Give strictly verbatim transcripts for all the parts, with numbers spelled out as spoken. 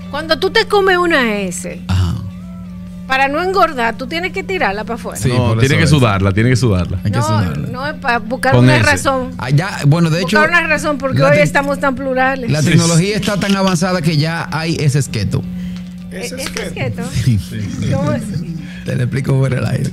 Cuando tú te comes una S, Ajá. para no engordar, tú tienes que tirarla para afuera. Sí, no, tiene que es. sudarla, tiene que sudarla. Hay que no, sudarla. No, es para buscar Con una ese. razón. Ah, ya, bueno, de buscar hecho. una razón porque hoy estamos tan plurales. La tecnología está tan avanzada que ya hay ese esqueto. ¿Ese esqueto? Sí. ¿Cómo es? Te lo explico por el aire.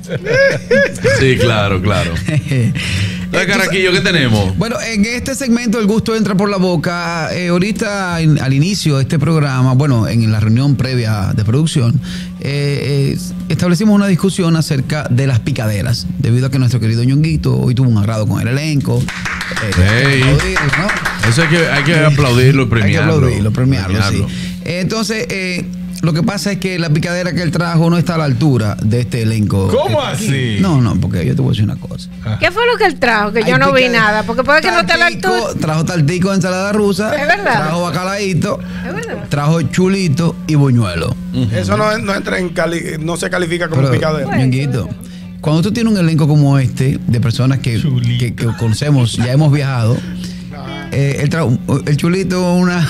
Sí, claro, claro. Entonces, Carraquillo, ¿qué tenemos? Bueno, en este segmento el gusto entra por la boca. Eh, ahorita en, al inicio de este programa, bueno, en la reunión previa de producción, eh, eh, establecimos una discusión acerca de las picaderas, debido a que nuestro querido Ñonguito hoy tuvo un agrado con el elenco. Eh, hey. ¿no? Eso hay que, hay que aplaudirlo y premiarlo. Hay que aplaudirlo, premiarlo, premiarlo. Sí. Eh, entonces, eh, lo que pasa es que la picadera que él trajo no está a la altura de este elenco. ¿Cómo así? No, no, porque yo te voy a decir una cosa. ¿Qué fue lo que él trajo? Que Hay yo no vi picadera. nada, porque puede que no esté a la altura. Trajo taltico de ensalada rusa. Es verdad. Trajo bacalaíto. Es verdad. Trajo chulito y buñuelo. Uh-huh. Eso no, no entra en cali, no se califica como Pero, picadera. Ñonguito, cuando tú tienes un elenco como este, de personas que, que, que conocemos, ya hemos viajado. Eh, el, tra- el chulito una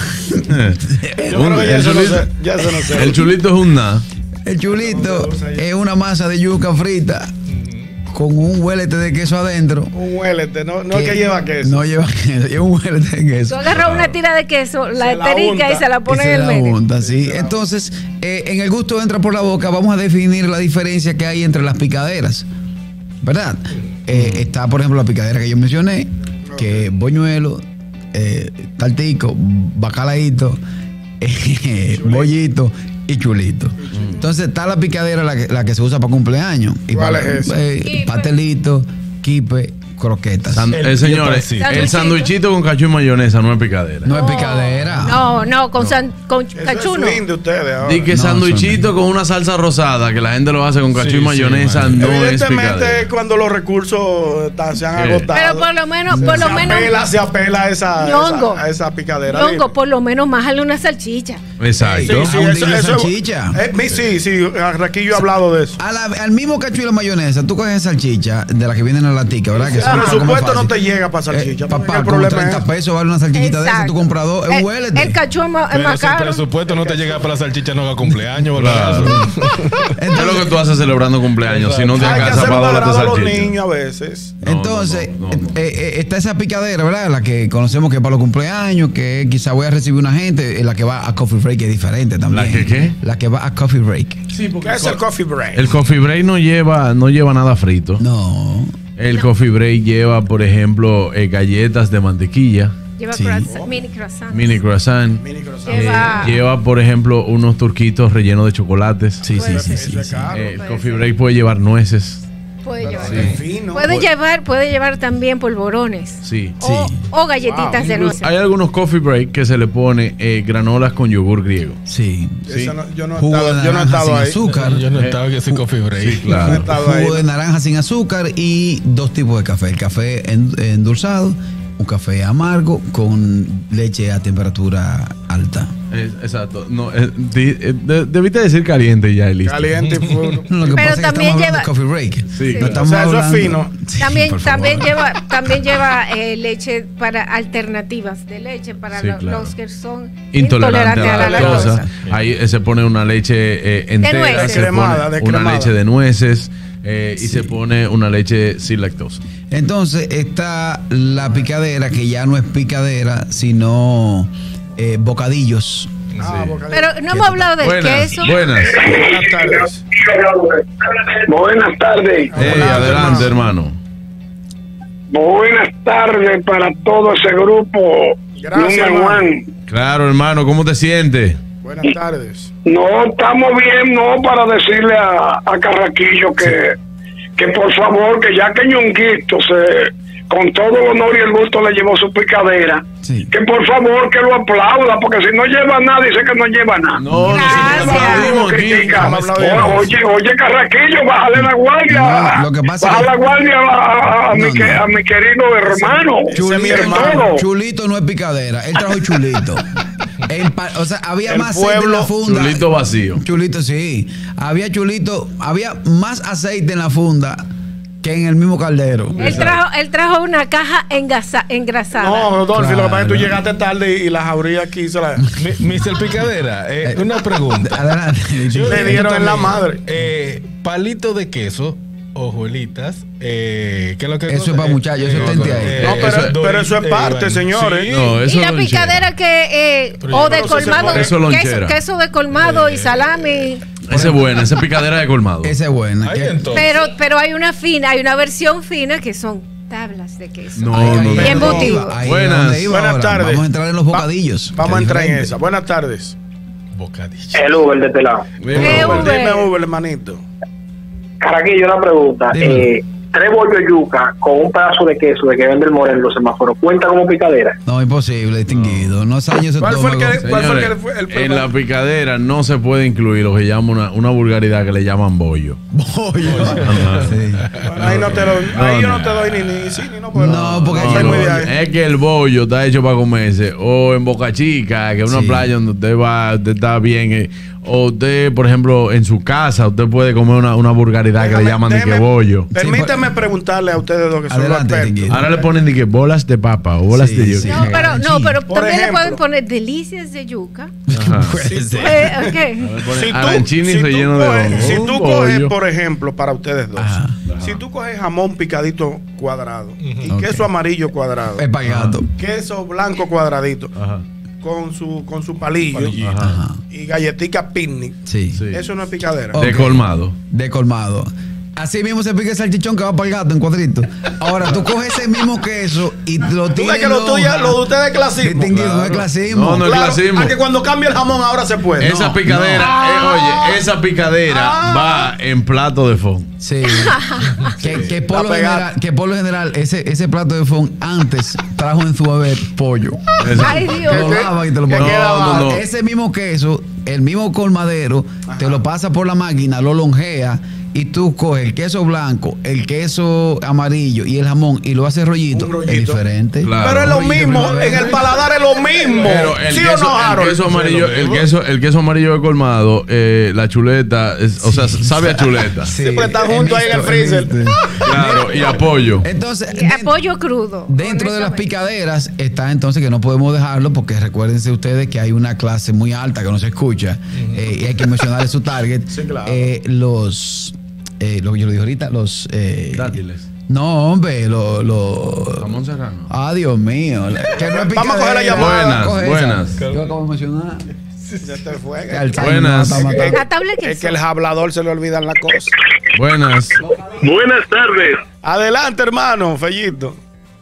Yo creo que ya, el eso chulito, no sé, ya eso no sé. El chulito es un nada. El chulito es una masa de yuca frita con un huelete de queso adentro. Un huelete, no, no es que lleva queso. No lleva queso, lleva un huelete de queso. Tú agarras una tira de queso, la esterica y se la pones en el medio. medio. Sí. Entonces, eh, en el gusto entra por la boca, vamos a definir la diferencia que hay entre las picaderas. ¿Verdad? Eh, está, por ejemplo, la picadera que yo mencioné, que es boñuelo, eh, taltico, bacalaíto, eh, bollito y chulito. Mm. Entonces está la picadera, la que, la que se usa para cumpleaños. Y ¿Cuál para, es eh, pastelito, quipe, croquetas. San, el, eh, señores, el sanduichito con cachú y mayonesa no es picadera. No, no es picadera. No, no, con, no. San, con cachú no. De ustedes Di que no, sanduichito con una salsa rosada, que la gente lo hace con cachú sí, y mayonesa, sí, no es picadera. Evidentemente cuando los recursos están, se han ¿Qué? agotado. Pero por lo menos, se, por lo se menos. Apela, se apela a esa, Ñongo, esa, a esa picadera. Ñongo, por lo menos májale una salchicha. Exacto. Sí, sí, eso, eso, salchicha. Eh, sí, sí, aquí yo he hablado de eso. A la, al mismo cachú y la mayonesa, tú coges salchicha de la que vienen en la latica, ¿verdad? Que claro, por supuesto no te llega para salchicha. Eh, papá, el problema treinta es pesos vale una salchichita de esa, tú compras dos, es un huelete. El cachú es más, es más caro. El presupuesto no te llega para la salchicha, no haga cumpleaños. Claro. ¿Qué es lo que tú haces celebrando cumpleaños? Si no te alcanza para darte salchicha. A los niños a veces. No, Entonces, no, no, no, no. Eh, eh, está esa picadera, ¿verdad? La que conocemos que es para los cumpleaños, que quizá voy a recibir una gente, la que va a Coffee Break, que es diferente también. ¿La que qué? La que va a Coffee Break. Sí, porque ¿qué es el Coffee Break? El Coffee Break no lleva, no lleva nada frito. No. El no. Coffee Break lleva, por ejemplo, eh, galletas de mantequilla. Lleva sí. croissant, mini croissant. Mini croissant. Mini croissant. Lleva, eh, lleva, por ejemplo, unos turquitos rellenos de chocolates. Sí, sí, sí. sí, sí, sí. Eh, el Coffee Break puede llevar nueces. Puede llevar. Sí. Puede llevar, puede llevar también polvorones. Sí. O, sí. o galletitas wow. de nueces. Hay algunos Coffee Break que se le pone eh, granolas con yogur griego. Sí. sí. No, yo no he estado, yo no he estado ahí. Azúcar. Yo no he estado en ese Coffee Break. Sí, claro. No he estado Jugo ahí. de naranja sin azúcar y dos tipos de café. El café endulzado, un café amargo con leche a temperatura alta. Es, exacto. No, eh, de, de, debiste decir caliente ya, listo. Caliente y puro. No, lo que pero pasa también es que lleva de coffee break. Sí, sí. claro. No O sea, eso hablando... es fino. Sí, también también lleva también lleva eh, leche para alternativas de leche para sí, lo, claro. los que son intolerantes intolerantes a la, a la lactosa. lactosa. Ahí eh, se pone una leche eh, entera, nueces. se Cremada, pone de una cremada. leche de nueces eh, sí. y se pone una leche sin lactosa. Entonces está la picadera, que ya no es picadera, sino eh, bocadillos. Ah, sí. Pero no hemos hablado del buenas, queso. Buenas. Buenas tardes. Buenas tardes. Hey, adelante, hermano. Buenas tardes para todo ese grupo. Gracias, Número hermano. one. Claro, hermano, ¿cómo te sientes? Buenas tardes. No, estamos bien, no, para decirle a, a Carraquillo que, que por favor, que ya que Ñonguito se, con todo el honor y el gusto le llevó su picadera, sí. que por favor que lo aplauda, porque si no lleva nada, dice que no lleva nada. No, Gracias. no, critica. no, no, oye, oye, Carraquillo, bájale la guardia. No, lo que pasa baja es la que... guardia a, a, a, no, mi, que, no. a mi querido hermano. Chulito, hermano. Chulito no es picadera, él trajo chulito. En pa- o sea, había El más aceite en pueblo, la funda. Chulito vacío. Chulito, sí. Había chulito, había más aceite en la funda que en el mismo caldero. Él trajo, él trajo una caja engasa, engrasada. No, Dolphy, Claro. lo que pasa es que tú llegaste tarde y, y la jauría aquí se la... Mi- mister Picadera, eh, una pregunta. Adelante. Le dieron en la madre. Eh, palito de queso, hojuelitas, eh, ¿qué es lo que Eso es para muchachos, eso es tente ahí. No, pero- pero eso es parte, señores. No, Y eso la es lonchera. picadera que eh, Pero o yo de no sé si se colmado, puede. Eso es queso, lonchera. queso de colmado y salami. Esa es buena, esa es picadera de colmado. Esa es buena. Ahí que- entonces. Pero pero hay una fina, hay una versión fina que son tablas de queso. No, Ahí, no, ahí, no. Y embutido. ahí iba, ahí Buenas. es donde iba Buenas ahora. tardes. Vamos a entrar en los Va- bocadillos. Vamos a que es entrar en diferente. esa. Buenas tardes. Bocadillo. El Uber de este lado. Mira, Eh, Uber, Uber. dime Uber, hermanito. Caraquillo, una pregunta. Dime. Eh, tres bollos de yuca con un pedazo de queso de que vende el Moreno en los semáforos, ¿cuenta como picadera? No, imposible, distinguido. No sañe ese ¿Cuál fue el estómago. que- ¿Cuál fue el Señores, que fue el en primero? la picadera no se puede incluir lo que llama una, una vulgaridad que le llaman bollo. Bollo. Sí. Bueno, ahí no te lo, ahí yo no te doy ni ni sí ni no, pero No, porque no es soy que muy de bollo- ahí. Es que el bollo está hecho para comerse o en Boca Chica, que es una Sí. playa donde usted va, usted está bien, eh, o usted, por ejemplo, en su casa, usted puede comer una, una vulgaridad que le Déjame- llaman de que déjeme- bollo. Permítame preguntarle a ustedes dos que son los Adelante, expertos. Tinguito. Ahora le ponen de que bolas de papa o bolas Sí, de yuca. sí. No, pero, no, pero Por también le ejemplo. pueden poner delicias de yuca. Ajá. Puede ser. Eh, ok. Le ponen Si tú, arancini si tú relleno de coges, hongo. si Un tú coges, bollo. por ejemplo, para ustedes dos, Ajá. si tú coges jamón picadito cuadrado y Ok. queso amarillo cuadrado, Es para gato. queso blanco cuadradito, Ajá. con su con su palillo, Palillito. Ajá. y galletica picnic, Sí. Sí. eso no es picadera. Oh. De Ok. colmado. De colmado. Así mismo se pica el salchichón que va para el gato en cuadrito. Ahora, tú coges ese mismo queso y lo Tú tienes. ves que lo, tuyo, lo de ustedes es clasismo. Distinguido, no es clasismo. No, no es Claro, clasismo. a que cuando cambia el jamón ahora se puede. Esa No. picadera, eh, oye, esa picadera Ah. va en plato de fondo. Sí. que, que por La lo pegada. general, que por lo general ese, ese plato de fond antes trajo en su haber pollo. Ay, Dios. Te lo lavan y te lo ¿Qué ponen. queda No, no, abajo? no. Ese mismo queso, el mismo colmadero, te lo pasa por la máquina, lo lonjea y tú coges el queso blanco, el queso amarillo y el jamón y lo haces rollito. Un rollito. Es diferente. Claro. Pero es lo Rollito mismo, primavera. en el paladar es lo mismo. Pero el, ¿Sí queso, o no, el Harold? queso amarillo, Sí, lo el mismo. queso, el queso amarillo de colmado, eh, la chuleta, es- o sea, sabe a chuleta. Sí, Siempre están he juntos ahí en el visto, he freezer. visto. Claro, y apoyo. Entonces, Y den- apoyo crudo. dentro de las honestamente. picaderas está entonces que no podemos dejarlo porque recuérdense ustedes que hay una clase muy alta que no se escucha eh, y hay que mencionar su target. Sí, claro. Eh, los, eh, lo que yo lo dije ahorita, los... eh, Dátiles. No, hombre, los... Lo, Jamón serrano. ah, Dios mío. Que no es Vamos a coger la picadera. llamada. Buenas, Coge esa. buenas. Yo acabo de mencionar. Ya te fue. Que Alzheimer Buenas. nos está matando. La tabla de Es que queso. el hablador se le olvidan las cosas. Buenas. Buenas tardes. Adelante, hermano, Fellito.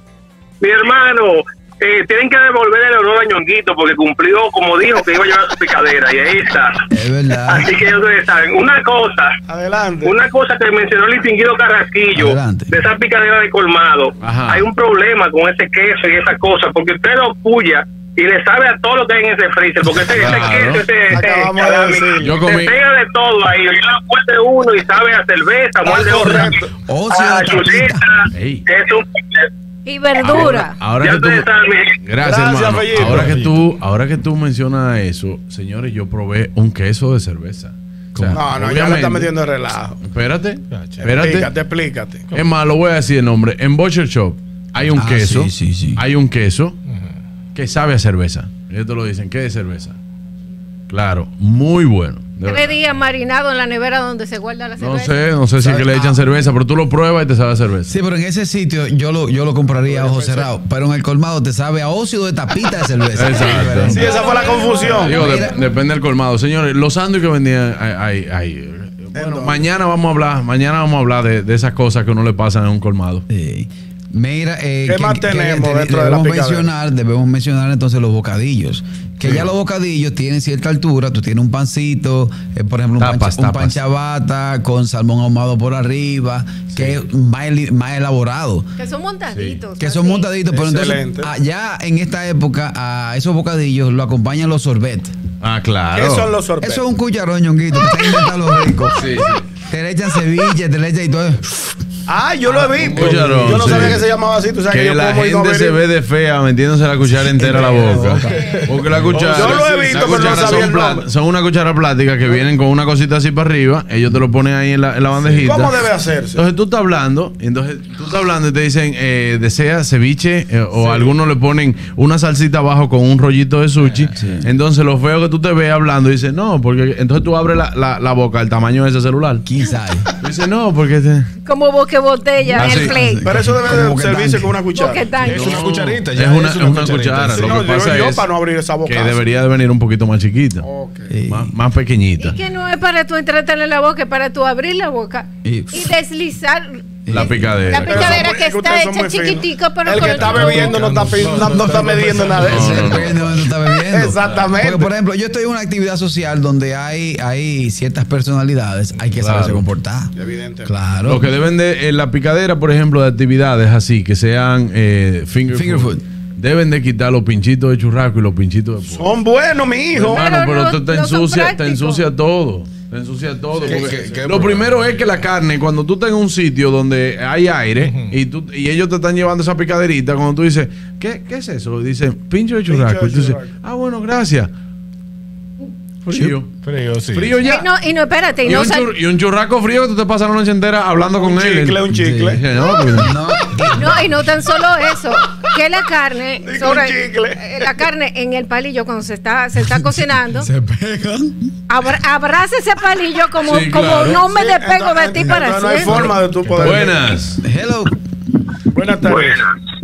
Mi hermano, eh, tienen que devolver el honor a Ñonguito porque cumplió como dijo que iba a llevar su picadera y ahí está. Es verdad. Así que ustedes saben, una cosa, Adelante. una cosa que mencionó el distinguido Carrasquillo, Adelante. de esa picadera de colmado, Ajá. hay un problema con ese queso y esa cosa, porque usted lo puya y le sabe a todo lo que hay en ese freezer, porque ese, ese Claro. queso, ese, ese Acabamos de salami, decirlo. Yo se comí. pega de todo ahí, yo muerde uno y sabe a cerveza, muerde correcto. otra, Ocio a de tapita. chuleta, Ey. queso, Y verdura. Ahora ya que tú, ustedes saben. gracias, Gracias, hermano. Fellito. Ahora que tú, ahora que tú mencionas eso, señores, yo probé un queso de cerveza. O sea, No, no, ya le obviamente- está metiendo el relajo. Espérate, Explícate, espérate. explícate. Es más, lo voy a decir el nombre. En Butcher Shop hay un Ah, queso. sí, sí, sí. Hay un queso que sabe a cerveza. Ellos te lo dicen, ¿qué es cerveza? Claro, muy bueno. de Tres verdad. días marinado en la nevera donde se guarda la No cerveza. sé, no sé si es que le echan cerveza, pero tú lo pruebas y te sabe a cerveza. Sí, pero en ese sitio yo lo, yo lo compraría a ojos cerrados. Pero en el colmado te sabe a óxido de tapita de cerveza. Exacto. Sí, esa fue la confusión. Digo, de- Mira. depende del colmado. Señores, los sándwiches que vendían ahí. ahí- bueno, dónde? mañana vamos a hablar, mañana vamos a hablar de, de esas cosas que uno le pasan en un colmado. Sí. Mira, eh, ¿Qué más tenemos te- dentro de la debemos picadera? mencionar, debemos mencionar entonces los bocadillos. Que ya los bocadillos tienen cierta altura. Tú tienes un pancito, eh, por ejemplo, un, Tapas, pancha- un tapas. panchabata con salmón ahumado por arriba, que es más, eli- más elaborado. Que son montaditos. Que son así. montaditos, pero Excelente. entonces allá en esta época a esos bocadillos lo acompañan los sorbet. Ah, claro. ¿Qué son los sorbetes? Eso es un cucharón, ñonguito, que se inventa los ricos. Sí, sí. Te le echan ceviche, te le echan y todo. Ah, yo lo he visto. Cucharón, yo no sí. sabía que se llamaba así. Tú sabes que, Que yo la como y no gente se averiguo. ve de fea metiéndose la cuchara entera a la boca. Porque la cuchara. Yo lo he visto, la pero no cuchara sabía son, el pla- nombre. son una cuchara plástica que vienen con una cosita así para arriba. Ellos te lo ponen ahí en la, en la bandejita. ¿Cómo debe hacerse? Entonces tú estás hablando, y entonces tú estás hablando y te dicen, eh, desea ceviche, eh, o algunos le ponen una salsita abajo con un rollito de sushi. Entonces lo feo que tú te ves hablando, dices, no, porque entonces tú abres la, la, la boca al tamaño de ese celular. Quizá. Tú dices, no, porque te- Como boque botella Ah, en sí. el play. Pero eso debe Como de boquetán. servirse con una cuchara. Boquetán. Es una cucharita. es ya una, es una cuchara. sí. Lo No, que pasa digo yo es para no abrir esa boca. que debería de venir un poquito más chiquita, Ok. Sí. más, más pequeñita. Y que no es para tú entretener la boca, es para tú abrir la boca Y- y deslizar La picadera. la Pero picadera son- que es que está ustedes son hecha muy finos. chiquitica para El que está bebiendo no está, pi- no, no está midiendo nada de No, eso. no, no. Porque no está bebiendo. Exactamente. Porque, por ejemplo, yo estoy en una actividad social donde hay, hay ciertas personalidades, hay que Claro. saberse comportar. Evidente. Claro. Lo que deben de, en la picadera, por ejemplo, de actividades así, que sean eh, finger, Finger food, food. deben de quitar los pinchitos de churrasco y los pinchitos de pollo. Son buenos, mi hijo. Hermano, Pero pero no- tú te no son ensucia, te prácticos. ensucia todo. Te ensucia todo. ¿Qué- porque qué- qué lo problema? primero es que la carne, cuando tú estás en un sitio donde hay aire y, tú, y ellos te están llevando esa picaderita, cuando tú dices, ¿qué, qué es eso? Dicen, pincho de churrasco. de Y tú dices, churrasco. ah, bueno, gracias. Frío. Frío, sí. Frío ya. Y no, y no, espérate, y Y no un, sal- chur- y un churrasco frío que tú te pasas la noche entera hablando Un con él. chicle, un chicle. Sí, no, pues, No, no, y no tan solo eso, que la carne, Digo, sobre, un chicle. eh, la carne en el palillo cuando se está, se está cocinando, se pegan. abra- abraza ese palillo como, Sí, como claro. no me Sí, despego de entonces- ti para entonces no hay siempre. forma de tú poder. Buenas. Hello. Buenas tardes.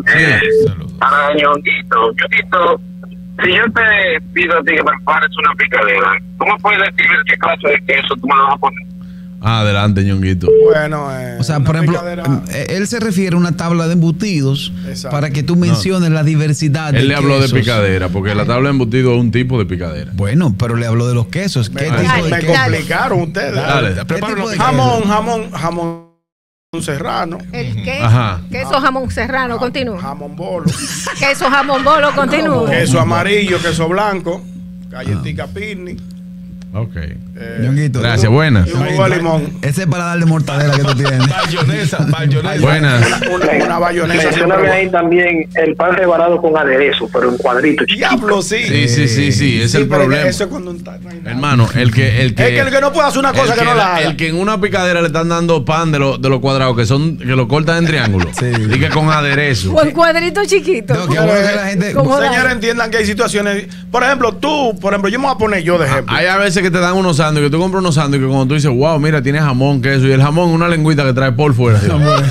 Sí. Para Ñonguito, Ñonguito, si yo te pido a ti que me prepares una picadera, ¿tú me puedes decir qué clase de queso tú me lo vas a poner? Adelante, Ñonguito. Bueno, eh, O sea, una por ejemplo, picadera- eh, él se refiere a una tabla de embutidos Exacto. para que tú menciones la diversidad de Él le habló de quesos. picadera, porque la tabla de embutido es un tipo de picadera. Bueno, pero le habló de los quesos. ¿Qué me, tipo Dale, de me queso? dale. complicaron ustedes. Dale. ¿Qué Prepara tipo una de Jamón, queso? jamón, jamón serrano. El queso, Ajá. queso jamón serrano, continúa. Jamón bolo. Queso jamón bolo, continúa. Queso amarillo, queso blanco. Galletica picnic. Ok. eh, Ñonguito. Gracias, buenas. y un jugo de limón. Ese es para darle mortadela que tú tienes. Bayonesa, bayonesa. Buenas. Una, una bayonesa Mencióname siempre. ahí también el pan rebanado con aderezo, pero en cuadritos. Diablo, sí. Sí, sí, sí, sí, es Sí, el pero problema. Eso es cuando no hay nada. Hermano, el que, el que, Es que el que no puede hacer una cosa el que no la haga. El que en una picadera le están dando pan de, lo- de los cuadrados que son que lo cortan en triángulo. Sí. Y que con aderezo. O en cuadrito chiquito. No, qué bueno que la gente. ¿Cómo? Señores, entiendan que hay situaciones. Por ejemplo, tú, por ejemplo, yo me voy a poner yo de ejemplo. Hay a veces que te dan unos sándwiches, que tú compras unos sándwiches que cuando tú dices, wow, mira, tiene jamón, queso, y el jamón una lengüita que trae por fuera.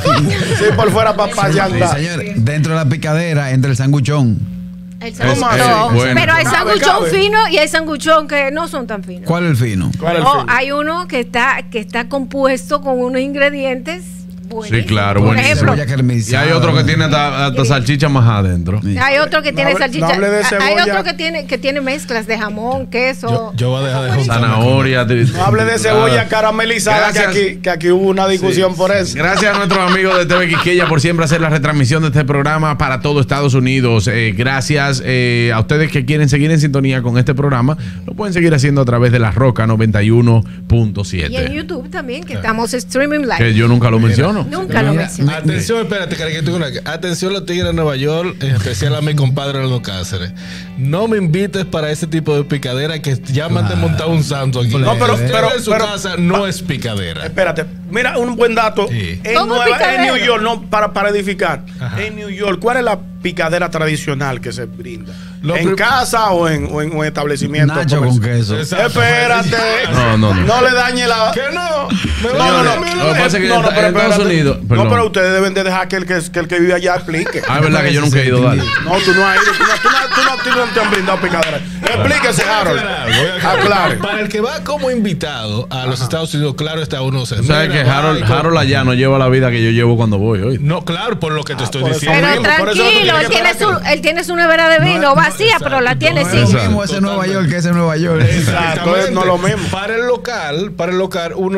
Sí, por fuera para Sí, allá. señores, dentro de la picadera, entre el sanguchón. El ¿Cómo sanguchón. así? Bueno. Pero hay Cabe, sanguchón cabe. fino y hay sanguchón que no son tan finos. ¿Cuál es el fino? ¿Cuál es el No, fin? hay uno que está, que está compuesto con unos ingredientes buenísimos. Sí, claro, Por buenísimo. ejemplo, Cebolla Y caramelizada. hay otro que tiene hasta, hasta salchicha más adentro. Sí. hay otro que No tiene hable- salchicha. no hable de hay cebolla. otro que tiene, que tiene mezclas de jamón, queso. Yo, yo voy a dejar de juntarme con- Zanahoria. tri- No hable de cebolla Ah. caramelizada, que Gracias. aquí, que aquí hubo una discusión por eso. Gracias a nuestros amigos de T V Quisqueya por siempre hacer la retransmisión de este programa para todo Estados Unidos. Eh, gracias eh, a ustedes que quieren seguir en sintonía con este programa. Lo pueden seguir haciendo a través de La Roca noventa y uno punto Y en siete. YouTube también, que estamos streaming live. Que yo nunca lo menciono. Nunca lo Mira, mencioné. Atención, espérate, cara, que tengo una- atención los tigres de Nueva York, en especial a mi compadre Aldo Cáceres. No me invites para ese tipo de picadera que llaman de montar un santo aquí. No, pero- Usted pero- en su pero- casa no es picadera. Espérate, mira un buen dato. Sí. En, ¿Cómo Nueva- picadera? en New York, no, para, para edificar. Ajá. En New York, ¿cuál es la picadera tradicional que se brinda? Lo ¿En prim- casa o en, o en un establecimiento? Nacho con comercial? queso. Exacto. Espérate. No, no, no. No le dañe la. ¿Qué no? Me No, va no, a no. dormir, Lo que pasa es que No, no, en pero Estados espérate. Unidos- No, perdón. pero ustedes deben de dejar que el que, que el que vive allá explique. Ah, es verdad que yo nunca he ido, dale. No, tú no has ido. Tú no, tú no, tú no, tú no te han brindado picadera. Explíquese, Harold. Voy a aclarar. Aclare. Para el que va como invitado a los Estados Unidos, claro está uno se Tú sabes que mira, va Harold, y con- Harold allá no lleva la vida que yo llevo cuando voy hoy. No, claro, por lo que te estoy por eso diciendo. Pero mismo, por eso tú tranquilo, tienes él que tiene, parar su, él tiene su nevera de vino No, no, vacía, exacto, pero la tiene no, sí. No es lo Exacto. mismo ese Nueva York que ese Nueva York. Exacto, es no lo mismo. Para el local, para el local, uno no vive con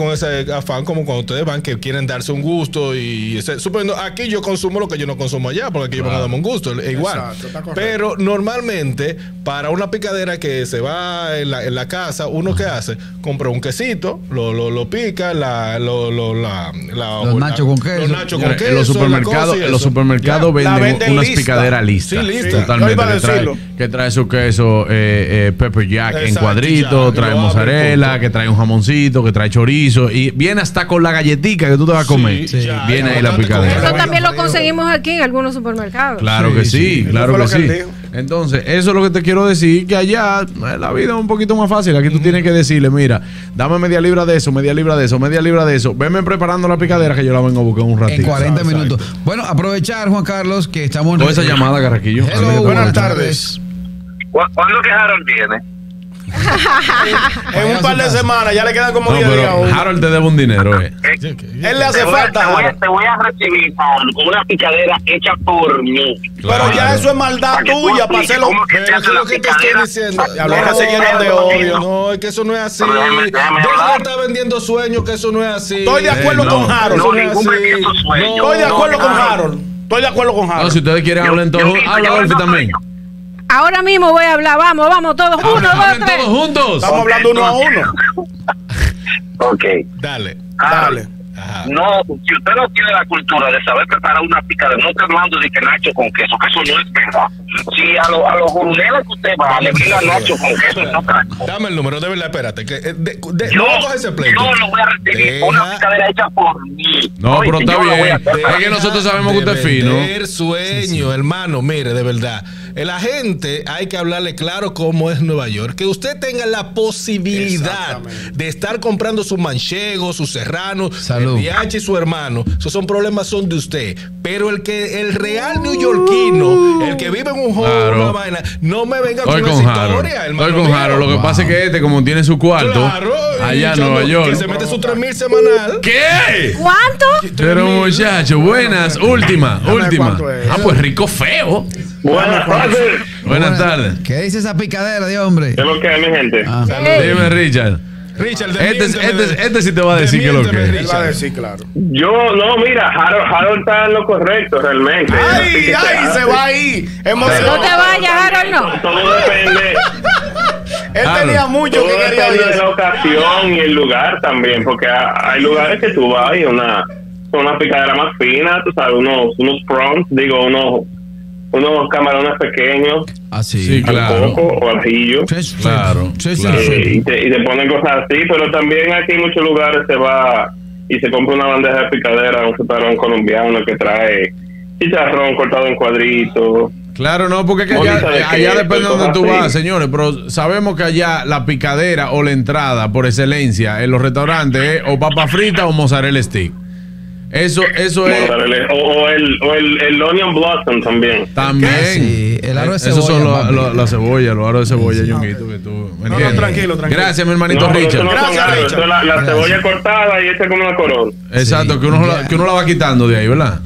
con ese afán como cuando ustedes van que quieren darse un gusto y ese, suponiendo, aquí yo consumo lo que yo no consumo allá, porque aquí yo van a darme un gusto, es igual. Exacto, está correcto. Pero normalmente, para una picadera que se va en la, en la casa, uno que hace, compra un quesito, lo, lo, lo pica, la, lo, lo, la, la, Los la- nachos con queso. Los nachos con En queso. los la supermercados, cosa y en los eso. supermercados Ya, la venden, venden unas lista. picaderas listas. Sí, lista. Totalmente. Yo iba a Que trae, decirlo. que trae su queso eh, eh, pepper jack en Exacto, cuadrito, ya, trae lo abre, mozzarella, punto. que trae un jamoncito, que trae chorizo y viene hasta con la galletica que tú te vas a comer. Sí, ya, viene ya, ahí la bastante picadera. con- Eso también lo conseguimos aquí en algunos supermercados. Claro Sí, que sí. sí, Eso claro fue que lo que él sí. dijo. Entonces, eso es lo que te quiero decir, que allá eh, la vida es un poquito más fácil. Aquí tú tienes que decirle, mira, dame media libra de eso, media libra de eso, media libra de eso. Venme preparando la picadera que yo la vengo a buscar un ratito. En cuarenta Exacto. minutos. Bueno, aprovechar, Juan Carlos, que estamos en Con esa llamada, Carraquillo. Hello, Ándale, buenas buenas tardes. ¿Cu- ¿Cuándo que Harold viene? En un par de semanas, ya le quedan como No, diez días a pero uno. Harold te debe un dinero, eh. Sí, que- Él le hace Te voy, a, falta, te, voy a, Harold. te voy a recibir Harold, con una picadera hecha por mí. Pero ya eso es maldad Para que tú tuya para apliques hacerlo. cómo que se Pero hace ¿qué es la lo que te estoy picadera? diciendo? Ya lo que se llenan de odio. No, es que eso no es así. Pero déjame- déjame Deja de hablar. estar vendiendo sueños, que eso no es así. Estoy de acuerdo Eh, no. con Harold. Eso No, no es ningún así. vendiendo sueños. Estoy de acuerdo con Harold. Harold. Estoy de acuerdo con No, si Harold. ustedes quieren hablar en Yo- todos, yo- habla yo- Dolphy yo- también. Ahora mismo voy a hablar. Vamos, vamos, todos. Uno, Hablen dos, hablen tres. todos juntos. Estamos hablando uno a uno. Ok. Dale. Dale. Ajá. No, si usted no tiene la cultura de saber preparar una picadera, no estoy hablando de que nacho con queso, que eso no es verdad. Si a, lo, a los juruneros que usted va, le brinda nacho con queso, no trajo. Dame el número, de verdad, espérate. Que, eh, de, de, Yo, no coges ese pleito. yo lo voy a recibir, Deja- una picadera hecha por mí. No, pero Oye, está yo lo voy a bien. hacer para Es que mí. nosotros sabemos que de usted es fino. vender sueño, hermano. Mire, de verdad. La gente hay que hablarle claro cómo es Nueva York. Que usted tenga la posibilidad de estar comprando sus manchegos, sus serranos, Salud. el D H y su hermano. Esos son problemas son de usted. Pero el que el real neoyorquino, el que vive en un home, Claro. una vaina, no me venga Estoy con con esa Harold. historia, hermano. Estoy con mío. Harold. Lo que Wow. pasa es que este, como tiene su cuarto, Claro, y allá en echando- Nueva York. Que se mete su tres mil semanal. ¿Qué? ¿Cuánto? Pero muchacho, buenas, última, Dame última. cuánto es. Ah, pues rico feo. Buenas tardes. Buenas tardes. ¿Qué dice esa picadera de hombre? ¿Qué es lo que es, mi gente? Ah. Ey. Dime, Richard. Richard, Este, desmiénteme, este, este sí te va a decir que lo desmiénteme, que es. Él va a decir, claro. Yo, no, mira, Harold, Harold está en lo correcto realmente. Así ¡Ay, que ay! Se va ahí. No Emocionado. te vayas, Harold, no. Todo depende, Él Harold. tenía mucho todo que quería depende de decir. la ocasión y el lugar también, porque ha- hay lugares que tú vas y una, una picadera más fina, tú sabes, unos, unos prawns, digo, unos, unos camarones pequeños, Así. Sí, al claro. coco o al ajillo. Sí, Claro, sí, sí, claro. sí. Eh, y, te, y te ponen cosas así, pero también aquí en muchos lugares se va y se compra una bandeja de picadera, un restaurante colombiano que trae chicharrón cortado en cuadritos. Claro, no, porque es que Bolita de allá, allá queso, depende de donde tú cosas vas, así. señores, pero sabemos que allá la picadera o la entrada por excelencia en los restaurantes es o papa frita o mozzarella stick. Eso, eso es Mozzarella, O, o el, o el, el onion blossom también. también. Sí, el aro de Esos son cebolla, los- papi. los- la cebolla, los aros de cebolla, Ñonguito, que tú. ¿me No, no, entiendes? tranquilo, tranquilo. Gracias, mi hermanito No, pero Richard. eso no son Gracias, aros, Richard. eso es la, la Gracias. cebolla cortada y hecha como una corona. Exacto, que uno, la, que uno la va quitando de ahí, ¿verdad?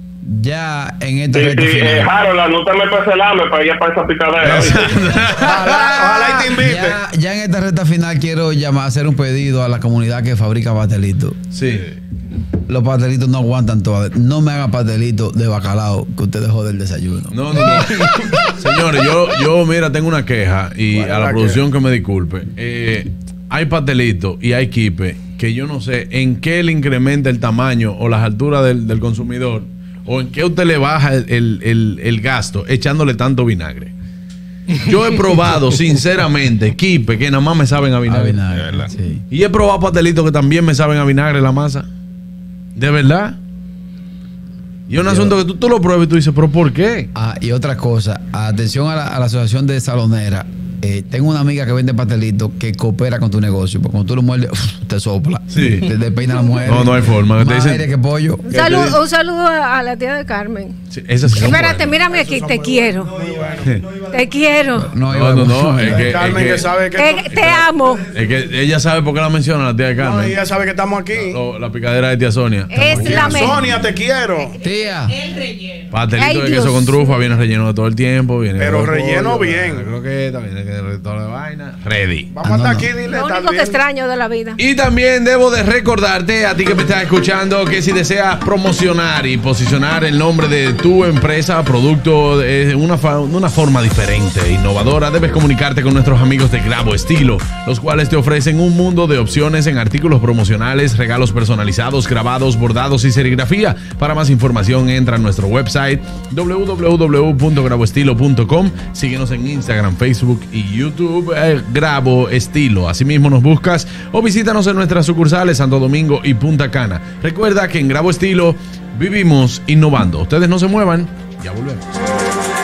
Ya en esta Sí, recta sí, eh, final. Harold, anótame para ese lame para ir para esa picadera. ¿viste? Ojalá, ojalá y te invite. Ya, ya en esta recta final quiero llamar, hacer un pedido a la comunidad que fabrica pastelitos. Sí. Los pastelitos no aguantan todavía. No me hagan pastelitos de bacalao que usted dejó del desayuno. No, no, no. Señores, yo, yo, mira, tengo una queja y ¿Cuál es a la la producción que me disculpe. Eh, hay pastelitos y hay kipe que yo no sé en qué le incrementa el tamaño o las alturas del, del consumidor o en qué usted le baja el, el- el- el gasto echándole tanto vinagre. Yo he probado, sinceramente, kipe que nada más me saben a A vinagre. vinagre, De verdad. sí. Y he probado pastelitos que también me saben a vinagre la masa. ¿De verdad? Y es un Yo- asunto que tú, tú lo pruebas y tú dices, ¿pero por qué? Ah, y otra cosa, atención a la, a la asociación de salonera. Eh, tengo una amiga que vende pastelitos que coopera con tu negocio. Porque cuando tú lo muerdes, te sopla. Sí. Te despeina la mujer. No, no hay forma. Te Más dicen- aire que pollo. Un saludo, un saludo a, a la tía de Carmen. Sí, esas son Espérate, buenas. mírame aquí, te quiero. Te quiero. No, No, no, no, es que, Carmen, es que que- sabe que. Eh, te amo. es que ella sabe por qué la menciona la tía de No, Carmen. ella sabe que estamos aquí. Lo- la picadera de tía Sonia. Es la mejor. Sonia, te quiero. Tía. Pastelito Ay, de Dios. queso con trufa, viene relleno de todo el tiempo. Viene Pero de relleno pollo, bien. viene de croqueta, viene que toda la vaina. Ready. Vamos Ah, hasta no, aquí, no. dile. Lo ¿estás único que bien? extraño de la vida. Y también debo de recordarte a ti que me estás escuchando que si deseas promocionar y posicionar el nombre de tu empresa, producto de una, fa- de una forma diferente e innovadora, debes comunicarte con nuestros amigos de Grabo Estilo, los cuales te ofrecen un mundo de opciones en artículos promocionales, regalos personalizados, grabados, bordados y serigrafía. Para más información entra a nuestro website w w w punto grabo estilo punto com. Síguenos en Instagram, Facebook y YouTube, eh, Grabo Estilo. Asimismo nos buscas o visítanos en nuestras sucursales Santo Domingo y Punta Cana. Recuerda que en Grabo Estilo vivimos innovando. Ustedes no se muevan, ya volvemos.